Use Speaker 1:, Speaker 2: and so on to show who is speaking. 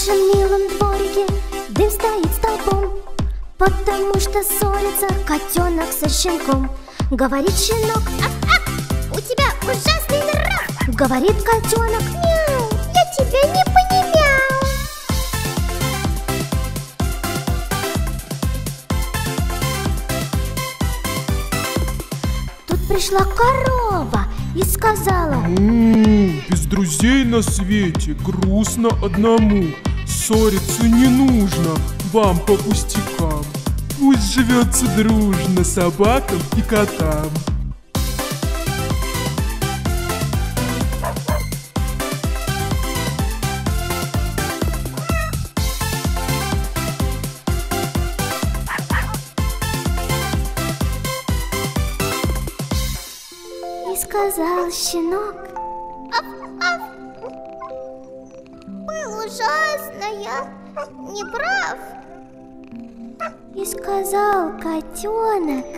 Speaker 1: нашем милом дворике дым стоит столбом, потому что ссорится котенок со щенком. Говорит щенок: у тебя ужасный нрав. Говорит котенок: мяу, я тебя не понимаю. Тут пришла корова и сказала:
Speaker 2: без друзей на свете грустно одному. Ссориться не нужно вам по пустякам. Пусть живется дружно собакам и котам.
Speaker 1: И сказал щенок: был ужасно, я не прав. И сказал котенок: